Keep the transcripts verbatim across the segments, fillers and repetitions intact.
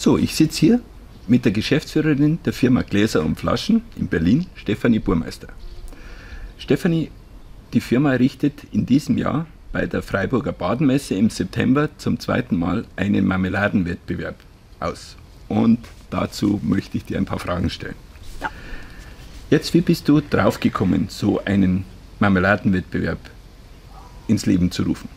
So, ich sitze hier mit der Geschäftsführerin der Firma Gläser und Flaschen in Berlin, Stefanie Burmeister. Stefanie, die Firma richtet in diesem Jahr bei der Freiburger Badenmesse im September zum zweiten Mal einen Marmeladenwettbewerb aus. Und dazu möchte ich dir ein paar Fragen stellen. Ja. Jetzt, wie bist du draufgekommen, so einen Marmeladenwettbewerb ins Leben zu rufen?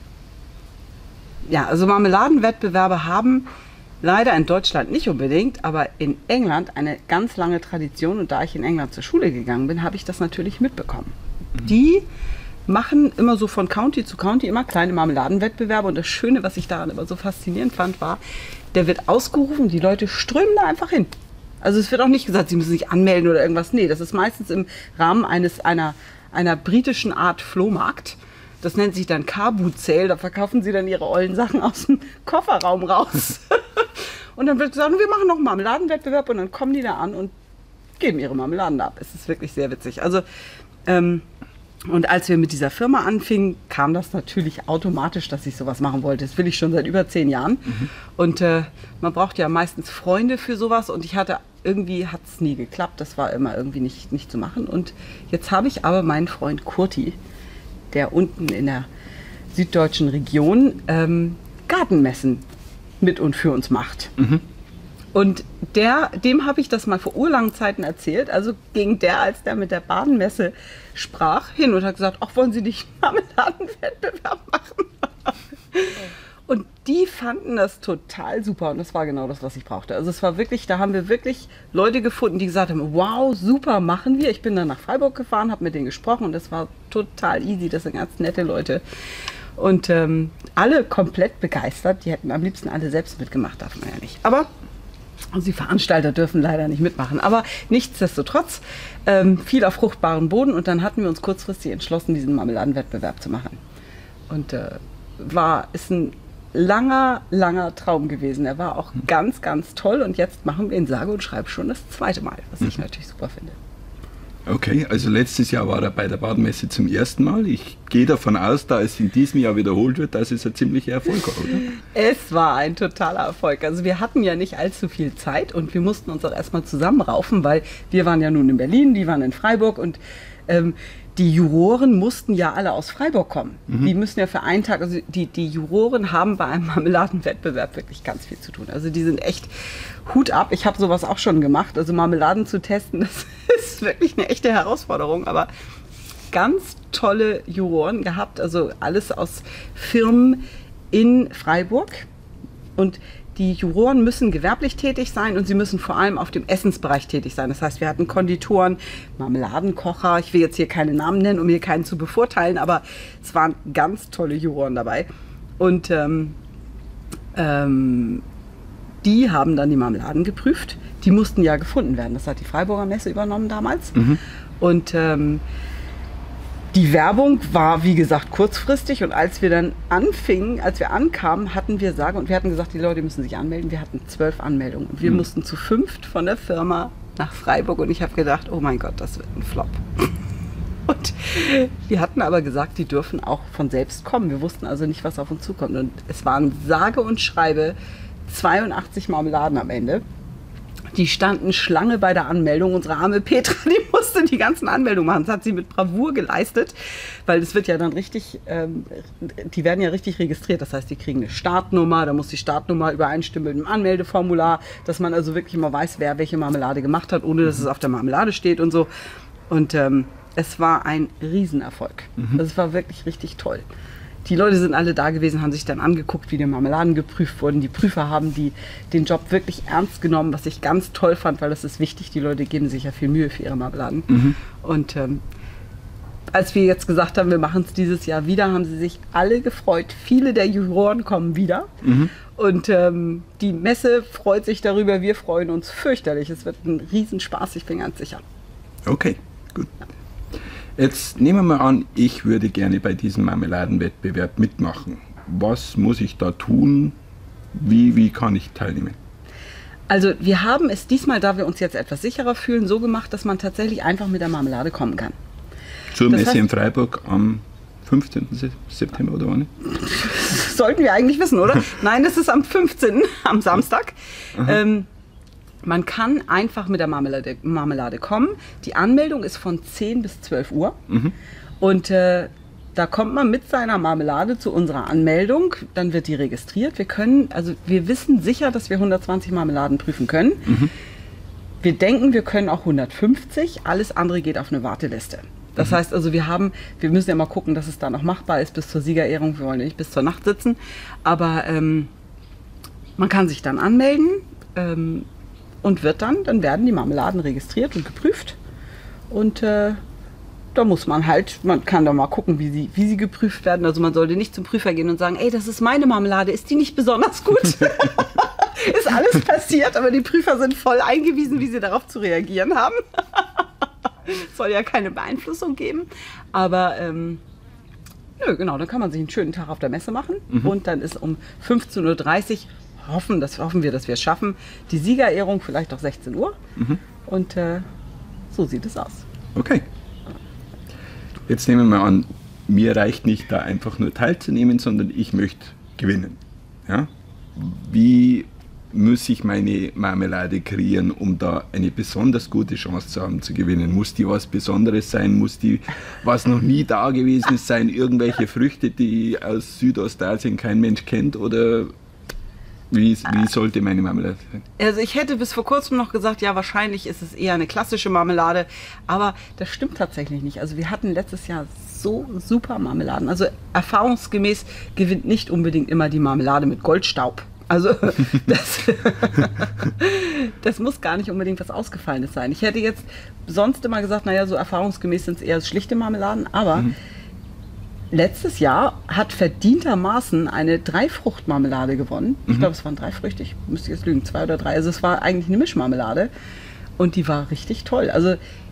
Ja, also Marmeladenwettbewerbe haben leider in Deutschland nicht unbedingt, aber in England eine ganz lange Tradition. Und da ich in England zur Schule gegangen bin, habe ich das natürlich mitbekommen. Mhm. Die machen immer so von County zu County immer kleine Marmeladenwettbewerbe. Und das Schöne, was ich daran immer so faszinierend fand, war, der wird ausgerufen, die Leute strömen da einfach hin. Also es wird auch nicht gesagt, sie müssen sich anmelden oder irgendwas. Nee, das ist meistens im Rahmen eines, einer, einer britischen Art Flohmarkt. Das nennt sich dann Car-Boot Sale, da verkaufen sie dann ihre ollen Sachen aus dem Kofferraum raus. Und dann wird gesagt, wir machen noch einen Marmeladenwettbewerb und dann kommen die da an und geben ihre Marmeladen ab. Es ist wirklich sehr witzig. Also, ähm, und als wir mit dieser Firma anfingen, kam das natürlich automatisch, dass ich sowas machen wollte. Das will ich schon seit über zehn Jahren. Mhm. Und äh, man braucht ja meistens Freunde für sowas und ich hatte, irgendwie hat es nie geklappt. Das war immer irgendwie nicht, nicht zu machen. Und jetzt habe ich aber meinen Freund Kurti, der unten in der süddeutschen Region ähm, Gartenmessen mit und für uns macht. Mhm. Und der, dem habe ich das mal vor urlangen Zeiten erzählt. Also ging der, als der mit der Badenmesse sprach, hin und hat gesagt, ach, wollen Sie nicht einen Marmeladenwettbewerb machen? Und die fanden das total super und das war genau das, was ich brauchte. Also es war wirklich, da haben wir wirklich Leute gefunden, die gesagt haben, wow, super, machen wir. Ich bin dann nach Freiburg gefahren, habe mit denen gesprochen und das war total easy. Das sind ganz nette Leute. Und ähm, alle komplett begeistert. Die hätten am liebsten alle selbst mitgemacht, darf man ja nicht. Aber also die Veranstalter dürfen leider nicht mitmachen. Aber nichtsdestotrotz ähm, viel auf fruchtbaren Boden und dann hatten wir uns kurzfristig entschlossen, diesen Marmeladenwettbewerb zu machen. Und äh, war, ist ein langer, langer Traum gewesen. Er war auch ganz, ganz toll und jetzt machen wir ihn sage und schreibe schon das zweite Mal, was ich natürlich super finde. Okay, also letztes Jahr war er bei der Badenmesse zum ersten Mal. Ich gehe davon aus, da es in diesem Jahr wiederholt wird, dass es ein ziemlicher Erfolg war, oder? Es war ein totaler Erfolg. Also wir hatten ja nicht allzu viel Zeit und wir mussten uns auch erstmal zusammenraufen, weil wir waren ja nun in Berlin, die waren in Freiburg und ähm, die Juroren mussten ja alle aus Freiburg kommen. Mhm. Die müssen ja für einen Tag, also die, die Juroren haben bei einem Marmeladenwettbewerb wirklich ganz viel zu tun. Also die sind echt Hut ab. Ich habe sowas auch schon gemacht. Also Marmeladen zu testen, das ist wirklich eine echte Herausforderung. Aber ganz tolle Juroren gehabt. Also alles aus Firmen in Freiburg. Und die Juroren müssen gewerblich tätig sein und sie müssen vor allem auf dem Essensbereich tätig sein. Das heißt, wir hatten Konditoren, Marmeladenkocher, ich will jetzt hier keine Namen nennen, um hier keinen zu bevorteilen, aber es waren ganz tolle Juroren dabei. Und ähm, ähm, die haben dann die Marmeladen geprüft. Die mussten ja gefunden werden. Das hat die Freiburger Messe übernommen damals. Mhm. Und ähm, die Werbung war, wie gesagt, kurzfristig und als wir dann anfingen, als wir ankamen, hatten wir sage und wir hatten gesagt, die Leute müssen sich anmelden. Wir hatten zwölf Anmeldungen und wir mhm. mussten zu fünft von der Firma nach Freiburg und ich habe gedacht, oh mein Gott, das wird ein Flop. Und wir hatten aber gesagt, die dürfen auch von selbst kommen. Wir wussten also nicht, was auf uns zukommt und es waren sage und schreibe zweiundachtzig Marmeladen am Ende. Die standen Schlange bei der Anmeldung. Unsere arme Petra, die musste die ganzen Anmeldungen machen. Das hat sie mit Bravour geleistet, weil es wird ja dann richtig, ähm, die werden ja richtig registriert. Das heißt, die kriegen eine Startnummer, da muss die Startnummer übereinstimmen mit dem Anmeldeformular, dass man also wirklich mal weiß, wer welche Marmelade gemacht hat, ohne dass es auf der Marmelade steht und so. Und ähm, es war ein Riesenerfolg. Mhm. Das war wirklich richtig toll. Die Leute sind alle da gewesen, haben sich dann angeguckt, wie die Marmeladen geprüft wurden. Die Prüfer haben die, den Job wirklich ernst genommen, was ich ganz toll fand, weil das ist wichtig. Die Leute geben sich ja viel Mühe für ihre Marmeladen. Mhm. Und ähm, als wir jetzt gesagt haben, wir machen es dieses Jahr wieder, haben sie sich alle gefreut. Viele der Juroren kommen wieder. Mhm. Und ähm, die Messe freut sich darüber. Wir freuen uns fürchterlich. Es wird ein Riesenspaß, ich bin ganz sicher. Okay, gut. Ja. Jetzt nehmen wir mal an, ich würde gerne bei diesem Marmeladenwettbewerb mitmachen. Was muss ich da tun? Wie, wie kann ich teilnehmen? Also wir haben es diesmal, da wir uns jetzt etwas sicherer fühlen, so gemacht, dass man tatsächlich einfach mit der Marmelade kommen kann. Zur Messe in Freiburg am fünfzehnten September oder wann? sollten wir eigentlich wissen, oder? Nein, das ist am fünfzehnten, am Samstag. Ähm, man kann einfach mit der Marmelade, Marmelade kommen. Die Anmeldung ist von zehn bis zwölf Uhr. Mhm. Und äh, da kommt man mit seiner Marmelade zu unserer Anmeldung. Dann wird die registriert. Wir können, also wir wissen sicher, dass wir hundertzwanzig Marmeladen prüfen können. Mhm. Wir denken, wir können auch hundertfünfzig. Alles andere geht auf eine Warteliste. Das heißt also, wir haben, wir müssen ja mal gucken, dass es da noch machbar ist bis zur Siegerehrung. Wir wollen ja nicht bis zur Nacht sitzen. Aber ähm, man kann sich dann anmelden ähm, und wird dann, dann werden die Marmeladen registriert und geprüft. Und äh, da muss man halt, man kann da mal gucken, wie sie, wie sie geprüft werden. Also man sollte nicht zum Prüfer gehen und sagen, ey, das ist meine Marmelade, ist die nicht besonders gut? Ist alles passiert, aber die Prüfer sind voll eingewiesen, wie sie darauf zu reagieren haben. Es soll ja keine Beeinflussung geben, aber ähm, nö, genau, dann kann man sich einen schönen Tag auf der Messe machen mhm. und dann ist um fünfzehn Uhr dreißig, hoffen, das, hoffen wir, dass wir es schaffen, die Siegerehrung vielleicht auch sechzehn Uhr mhm. und äh, so sieht es aus. Okay. Jetzt nehmen wir an, mir reicht nicht da einfach nur teilzunehmen, sondern ich möchte gewinnen. Ja? Wie muss ich meine Marmelade kreieren, um da eine besonders gute Chance zu haben zu gewinnen? Muss die was Besonderes sein? Muss die was noch nie da gewesen ist sein? Irgendwelche Früchte, die aus Südostasien kein Mensch kennt? Oder wie, wie sollte meine Marmelade sein? Also ich hätte bis vor kurzem noch gesagt, ja, wahrscheinlich ist es eher eine klassische Marmelade, aber das stimmt tatsächlich nicht. Also wir hatten letztes Jahr so super Marmeladen. Also erfahrungsgemäß gewinnt nicht unbedingt immer die Marmelade mit Goldstaub. Also das, das muss gar nicht unbedingt was Ausgefallenes sein. Ich hätte jetzt sonst immer gesagt, naja, so erfahrungsgemäß sind es eher schlichte Marmeladen, aber mhm. letztes Jahr hat verdientermaßen eine Dreifruchtmarmelade gewonnen. Ich mhm. glaube, es waren drei Früchte, ich müsste jetzt lügen, zwei oder drei. Also es war eigentlich eine Mischmarmelade und die war richtig toll. Also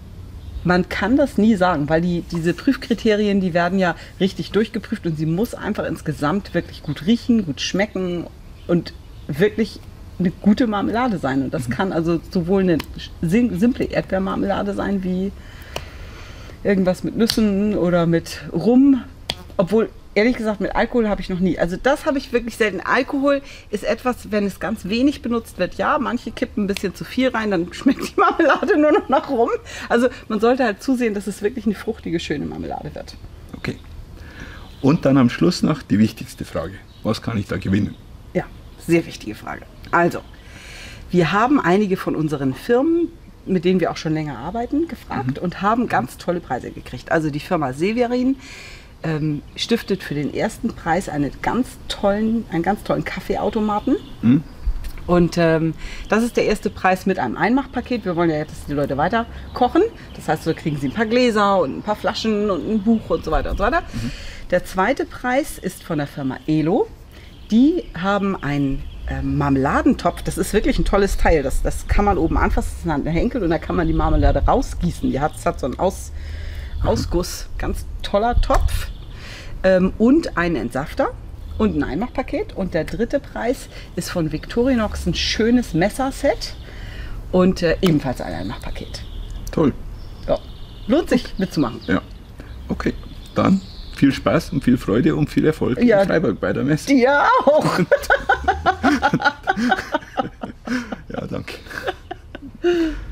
man kann das nie sagen, weil die, diese Prüfkriterien, die werden ja richtig durchgeprüft und sie muss einfach insgesamt wirklich gut riechen, gut schmecken und wirklich eine gute Marmelade sein. Und das mhm. kann also sowohl eine simple Erdbeermarmelade sein, wie irgendwas mit Nüssen oder mit Rum. Obwohl, ehrlich gesagt, mit Alkohol habe ich noch nie. Also das habe ich wirklich selten. Alkohol ist etwas, wenn es ganz wenig benutzt wird, ja, manche kippen ein bisschen zu viel rein, dann schmeckt die Marmelade nur noch nach Rum. Also man sollte halt zusehen, dass es wirklich eine fruchtige, schöne Marmelade wird. Okay. Und dann am Schluss noch die wichtigste Frage. Was kann ich da gewinnen? Ja, sehr wichtige Frage. Also, wir haben einige von unseren Firmen, mit denen wir auch schon länger arbeiten, gefragt mhm. und haben ganz tolle Preise gekriegt. Also die Firma Severin ähm, stiftet für den ersten Preis einen ganz tollen, einen ganz tollen Kaffeeautomaten. Mhm. Und ähm, das ist der erste Preis mit einem Einmachpaket. Wir wollen ja jetzt, dass die Leute weiter kochen. Das heißt, da kriegen sie ein paar Gläser und ein paar Flaschen und ein Buch und so weiter und so weiter. Mhm. Der zweite Preis ist von der Firma Elo. Die haben einen ähm, Marmeladentopf. Das ist wirklich ein tolles Teil. Das, das kann man oben anfassen, das ist ein Henkel und da kann man die Marmelade rausgießen. Die hat, das hat so einen Aus, Ausguss. Ganz toller Topf. Ähm, und einen Entsafter und ein Einmachpaket. Und der dritte Preis ist von Victorinox ein schönes Messerset und äh, ebenfalls ein Einmachpaket. Toll. Ja. Lohnt sich mitzumachen. Ja. Okay, dann viel Spaß und viel Freude und viel Erfolg ja, in Freiburg bei der Messe. Ja, auch. Ja, danke.